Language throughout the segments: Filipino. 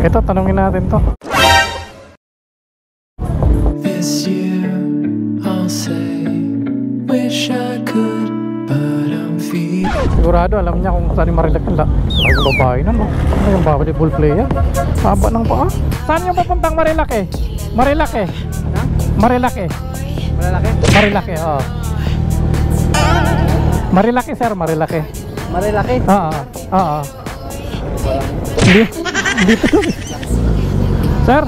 Ito, tanungin natin to. This year I'll say, wish I could, but I'm feeling. Sigurado alam niya kung saan yung Marilac nila. Ay, yung babae na, no? Ano yung volleyball player? Haba ng paa. Saan yung papuntang Marilac eh? Marilac eh? Marilac eh? Marilac eh, oo. Marilac eh, sir, Marilac eh. Marilac eh? Oo. Hindi to. Sir?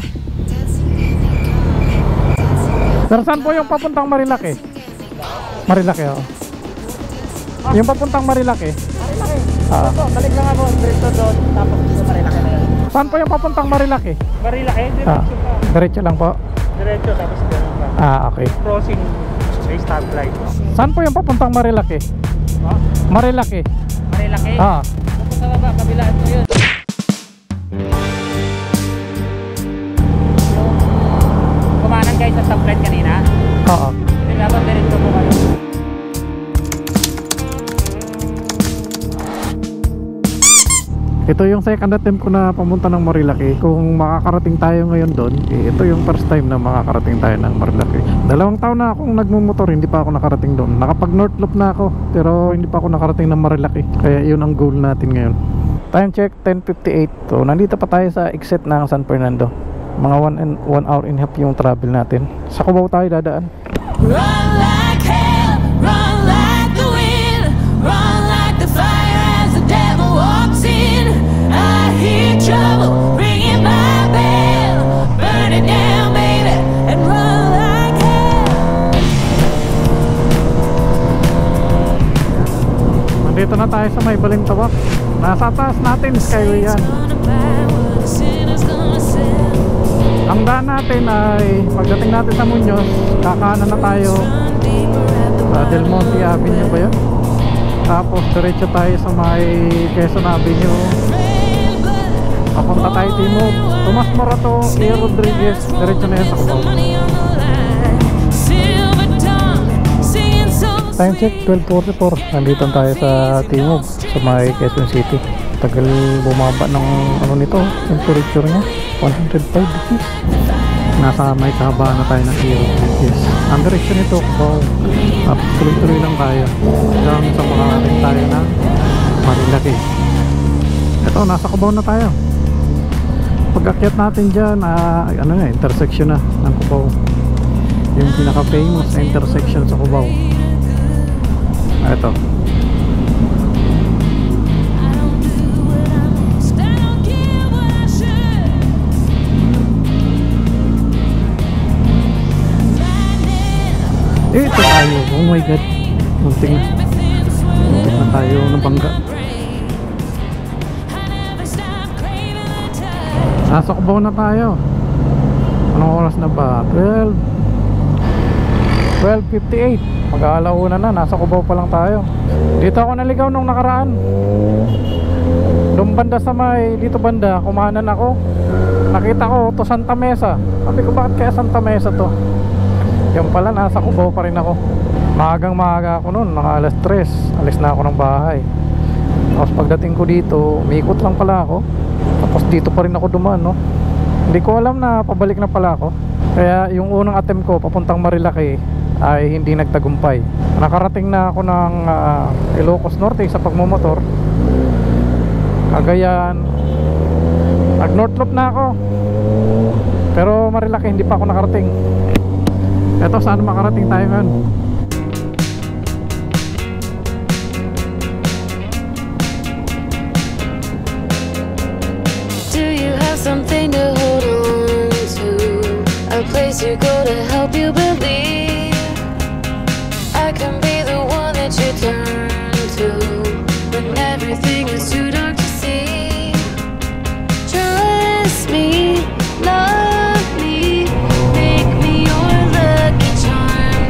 Sir, saan po yung papuntang Marilac eh? Marilac eh, oo. Yung papuntang Marilac eh? Balik lang ako, dito doon, tapos dito Marilac na yun. Saan po yung papuntang Marilac eh? Marilac eh, diretso pa. Diretso lang po? Diretso, tapos gano'n pa. Okay. Crossing, may stoplight. Saan po yung papuntang Marilac eh? Marilac eh? Marilac eh? Tapos sa baba, kabilaan mo yun. Kumanan guys sa stoplight kanina? Oo. Hindi dapat diretso po kayo. Ito yung second attempt ko na pumunta ng Marilac eh. Kung makakarating tayo ngayon doon, ito yung first time na makakarating tayo ng Marilac eh. 2 taon na akong nagmumotor, hindi pa ako nakarating doon. Nakapag North Loop na ako, pero hindi pa ako nakarating ng Marilac eh. Kaya yun ang goal natin ngayon. Time check 10:58. So nandito pa tayo sa exit ng San Fernando. Mga 1 hour and a half yung travel natin. Sa Cubao tayo dadaan. Run like hell, run like the wind, run like the fire as the devil walks in. I hear trouble ringing my bell, burn it down baby, and run like hell. Nandito na tayo sa may Balintawak. Nasa taas natin, Skyway yan. Ang daan natin ay pagdating natin sa Muñoz, kakanan na tayo sa Del Monte Avenue ba yun? Tapos diretso tayo sa may Quezon Avenue, papunta tayo Timog, Tomas Morato, A. Rodriguez, diretso na yan sa Cubao. Time check 12:44. Nandito tayo sa Timog, sa may Quezon City. Tagal bumaba ng ano nito, temperature nya 105 degrees. Nasa may kahabaan na tayo ng A. Rodriguez. Ang direksyon nito Cubao. Tapos tuloy-tuloy lang tayo hanggang sa makarating tayo ng Marilac eh. Ito, nasa Cubao na tayo. Pag-akyat natin dyan, ano na, intersection na ng Cubao. Yung pinaka-famous na intersection sa Cubao. Ito. Ito tayo. Oh my god. Munting na tayo nabangga. Nasa Cubao na tayo. Anong oras na ba? 12:58. Mag-aalauna na, nasa Cubao pa lang tayo. Dito ako naligaw nung nakaraan. Doon banda sa may, dito banda, kumanan ako. Nakita ko to Santa Mesa. Sabi ko, bakit kaya Santa Mesa to? Yan pala, nasa Cubao pa rin ako. Maagang maaga ako noon, mga alas 3. Alis na ako ng bahay. Tapos pagdating ko dito, umiikot lang pala ako. Tapos dito pa rin ako dumaan, no? Hindi ko alam na pabalik na pala ako. Kaya yung unang attempt ko papuntang Marilac ay hindi nagtagumpay. Nakarating na ako ng Ilocos Norte sa pagmumotor. Cagayan. Nag North Loop na ako. Pero Marilac hindi pa ako nakarating. Eto, saan makarating tayo ngayon? Do you have something to hold on to? A place you go to help you believe? I can be the one that you turn to when everything is too dark to see. Trust me, love me, make me your lucky charm.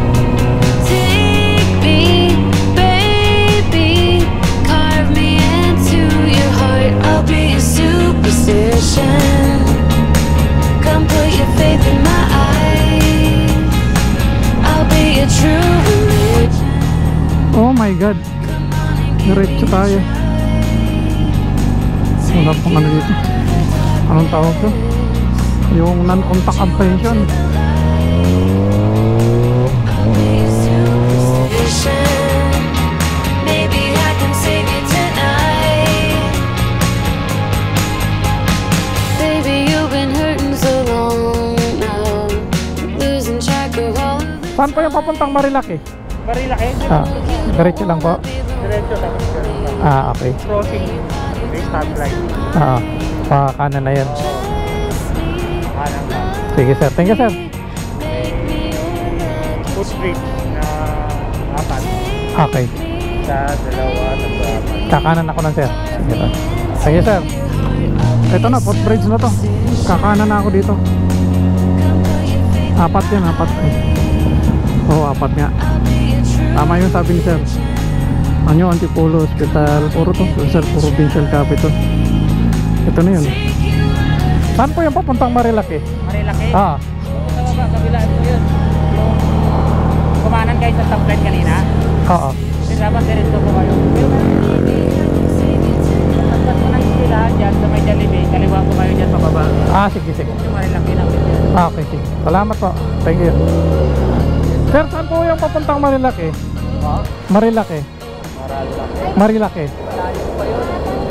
Take me, baby, carve me into your heart. I'll be a superstition. Come put your faith in my eyes. I'll be a true religion. Oh my god. Diretso tayo. Wala pang ano dito. Anong tawag to? Yung non-contact abstention. Maybe I can save you tonight. Baby, you've been hurting so long now, losing track of all of the Saan po yung papuntang Marilaki? Marilaki. Diretso lang po. Diretso tapos ganun. Okay. Crossing. May stoplight. Pa kanan na yan. Kanan na. Sige sir, thank you sir. Footbridge na apat. Okay. Sa dalawa. Kakanan ako lang sir. Sige sir. Sige sir. Ito na, footbridge na to. Kakanan na ako dito. Apat yan, apat. Oo, apat nga. Tama yung sabi ni sir. Ano, Antipolo Hospital. Puro to, sir, provincial capital. Ito na yun. Saan po yung papuntang Marilaki? Marilaki? Ah, Sa baba, kabilaan po yun. Yung kumanan kayo sa stoplight kanina. oo. Kasi dapat diretso po kayo. Pagkat mo nang sila dyan sa may Jollibee, kaliwa po kayo dyan pababa. Sige, sige. Yung Marilaki lang yun. Okay, sige. Salamat po. Thank you. Sir, saan po yung papuntang Marilaki? Marilaki. Marilaki. Malayo pa yun.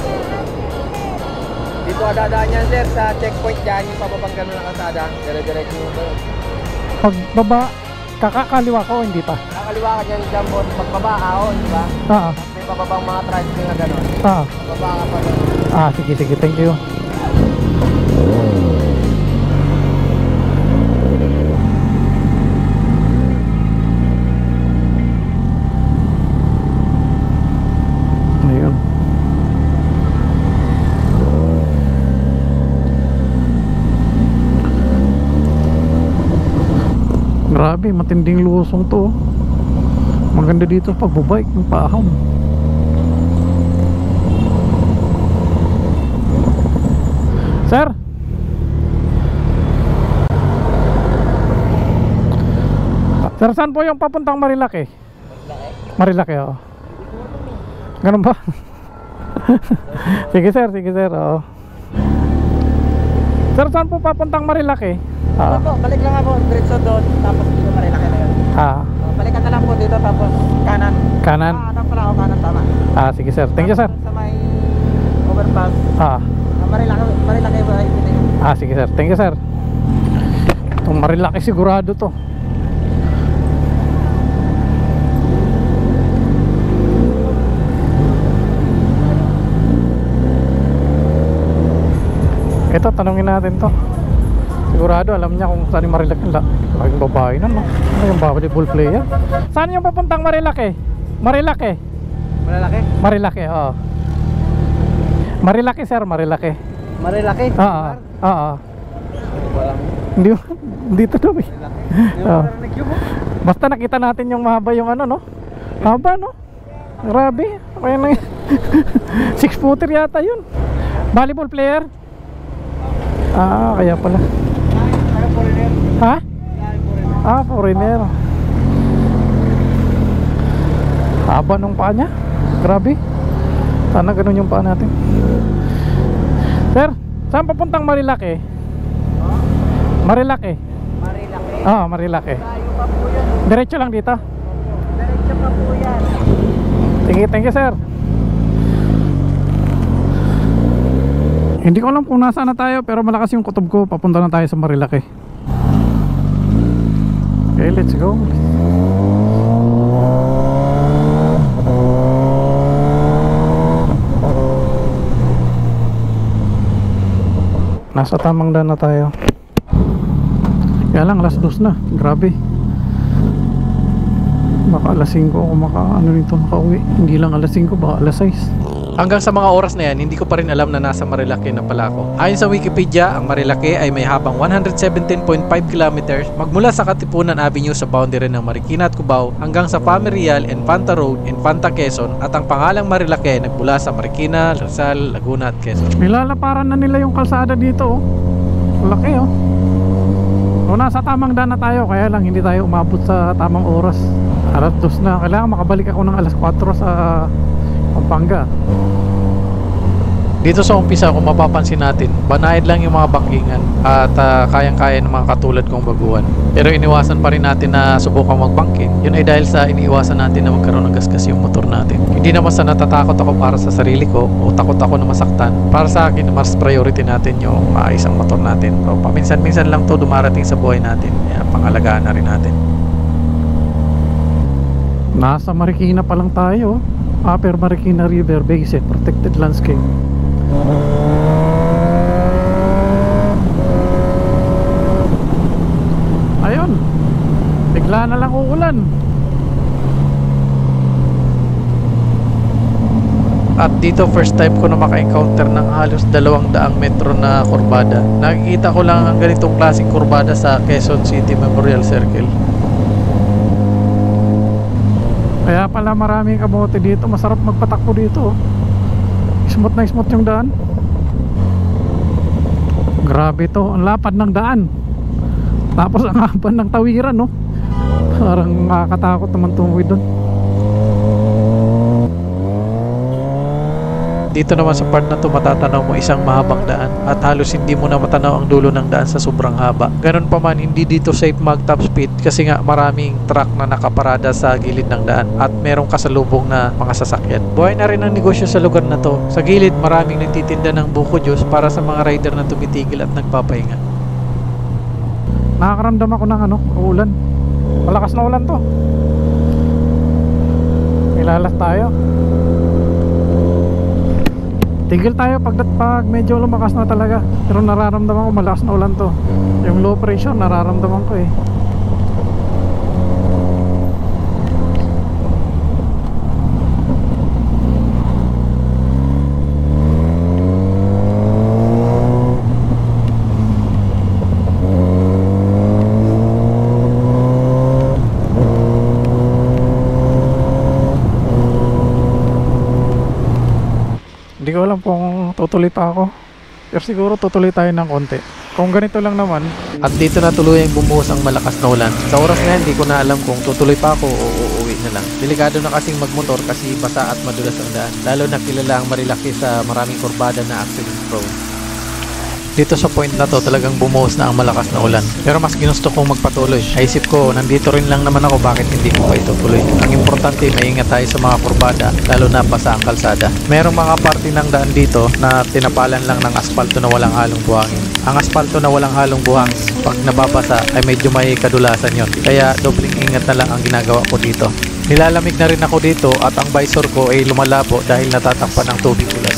Dito dadaan yan sir sa checkpoint dyan, yung pababang ganun ng kalsada. Dire-diretso mo ba yun? Pagbaba, kakakaliwa ko, hindi pa. Nakaliwa ka dyan dyan po, pagbaba ako, di ba? May pababang mga tricycle na ganun. Pagbaba ka pa doon. Sige, sige. Thank you. Ayun. Grabe, matinding lusong to. Maganda dito pagbabike ng paahon. Sir, sir, saan po yung papuntang Marilaki? Marilaki, oo. Ganun ba? Sige sir, oo. Sir, saan po papuntang Marilaki? Ano po, balik lang ako, diretso doon, tapos dito Marilaki na yun. Balikan na lang po dito, tapos kanan. Kanan? Kanan pala ako, kanan tama. Sige sir, thank you sir. Sa may overpass. Marilaki ba ay yun? Sige sir, thank you sir. Itong Marilaki sigurado to. Ito, tanungin natin to. Sigurado alam niya kung saan yung Marilaki. Laging babae na, no? Ano yung volleyball player? Saan yung papuntang Marilaki? Marilaki? Marilaki? Marilaki, oo. Marilaki sir, Marilaki. Marilaki? Oo. Hindi to daw eh. Basta nakita natin yung mahaba yung ano, no? Haba, no? Grabe. Kaya na 6 footer yata yun. Volleyball player? Kaya pala. Ha? Foreigner. Haba nung paa niya. Grabe. Sana ganun yung paa natin. Sir, saan papuntang Marilaki? Marilaki? Marilaki? Marilaki. Layo pa po yan. Diretso lang dito? Diretso pa po yan. Sige, thank you sir. Hindi ko alam kung nasaan na tayo, pero malakas yung kutob ko. Papunta na tayo sa Marilaki. Okay, let's go. Nasa tamang daan na tayo. Kaya lang, alas 2 na. Grabe. Baka alas 5 ako makauwi. Hindi lang alas 5, baka alas 6. Hanggang sa mga oras na yan, hindi ko pa rin alam na nasa Marilaki na pala ako. Ayon sa Wikipedia, ang Marilaki ay may habang 117.5 kilometers magmula sa Katipunan Avenue sa boundary ng Marikina at Cubao hanggang sa Pamirial, Infanta Road, Infanta, Quezon, at ang pangalang Marilaki ay nagmula sa Marikina, Rizal, Laguna at Quezon. Nilalaparan na nila yung kalsada dito, oh. Laki, oh. So, nasa tamang daan na tayo, kaya lang hindi tayo umabot sa tamang oras. Alas 2 na, kailangan makabalik ako ng alas 4 sa Pampanga. Dito sa umpisa, kung mapapansin natin, banayad lang yung mga bangkingan at kayang-kaya ng mga katulad kong baguhan. Pero iniwasan pa rin natin na subukang magbangking. Yun ay dahil sa iniiwasan natin na magkaroon ng gasgas yung motor natin. Hindi naman sa natatakot ako para sa sarili ko o takot ako na masaktan. Para sa akin, mas priority natin yung maayos ang motor natin. So, paminsan-minsan lang to dumarating sa buhay natin. Kaya pangalagaan na rin natin. Nasa Marikina pa lang tayo. Upper Marikina River Basin Protected Landscape. Ayun, bigla na lang uulan. At dito first time ko na maka-encounter ng halos 200 metro na kurbada. Nakikita ko lang ang ganitong klaseng kurbada sa Quezon City Memorial Circle. Kaya pala maraming kamote dito. Masarap magpatakbo dito. Smooth na smooth yung daan. Grabe to, ang lapad ng daan. Tapos ang haba ng tawiran, no? Parang makakatakot naman tumuwi doon. Dito naman sa part na to, matatanaw mo isang mahabang daan at halos hindi mo na matanaw ang dulo ng daan sa sobrang haba. Ganun pa man, hindi dito safe mag top speed kasi nga maraming truck na nakaparada sa gilid ng daan at merong kasalubong na mga sasakyan. Buhay na rin ang negosyo sa lugar na to. Sa gilid, maraming nagtitinda ng buko juice para sa mga rider na tumitigil at nagpapahinga. Nakakaramdam ako ng ulan. Malakas na ulan to. Ilalas tayo. Tigil tayo pag medyo lumakas na talaga. Pero nararamdaman ko malakas na ulan to. Yung low pressure nararamdaman ko eh. Hindi ko alam kung tutuloy pa ako. Pero siguro tutuloy tayo ng konti. Kung ganito lang naman. At dito na tuluyang bumuhos ang malakas na ulan. Sa oras na yan, hindi ko na alam kung tutuloy pa ako o uuwi na lang. Delikado na kasing magmotor kasi basa at madulas ang daan. Lalo na kilala ang Marilaki sa maraming kurbada na accident prone. Dito sa point na to, talagang bumuhos na ang malakas na ulan. Pero mas ginusto kong magpatuloy. Naisip ko, nandito rin lang naman ako, bakit hindi ko pa itutuloy. Ang importante, maingat tayo sa mga kurbada, lalo na basa ang kalsada. Merong mga parte ng daan dito na tinapalan lang ng asfalto na walang halong buhangin. Ang asfalto na walang halong buhangin, pag nababasa ay medyo may kadulasan yon. Kaya dobling ingat na lang ang ginagawa ko dito. Nilalamig na rin ako dito at ang visor ko ay lumalabo dahil natatakpan ng tubig ulan.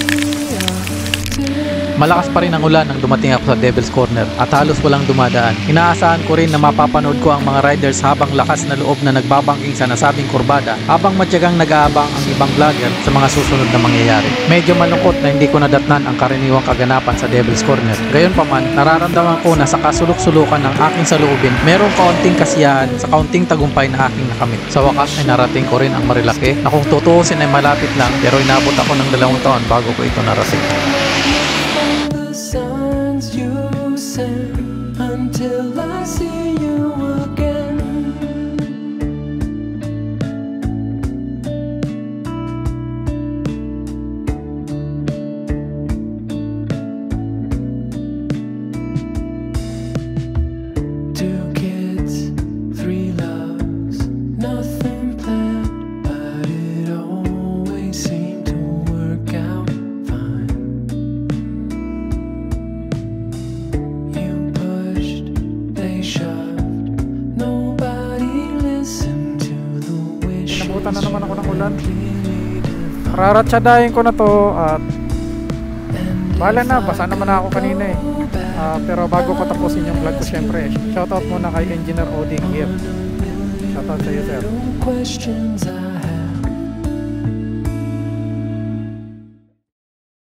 Malakas pa rin ang ulan nang dumating ako sa Devil's Corner at halos walang dumadaan. Inaasahan ko rin na mapapanood ko ang mga riders habang lakas na loob na nagbabangking sa nasabing kurbada habang matyagang nag-aabang ang ibang vlogger sa mga susunod na mangyayari. Medyo malungkot na hindi ko nadatnan ang karaniwang kaganapan sa Devil's Corner. Gayunpaman, nararamdaman ko na sa kasulok-sulukan ng aking saloobin, merong kaunting kasiyahan sa kaunting tagumpay na aking nakamit. Sa wakas ay narating ko rin ang Marilaki na kung tutuusin ay malapit lang pero inabot ako ng 2 taon bago ko ito narating. Signs you send until I see you again. Two kids, 3 loves, nothing planned, but it always seemed to work out fine. Inabutan na naman ako ng ulan. Raratsadahin ko na to at bahala na, basa naman ako kanina eh. Pero bago ko tapusin yung vlog ko, syempre shoutout muna kay Engineer Oding Gear. Shoutout sa iyo, sir.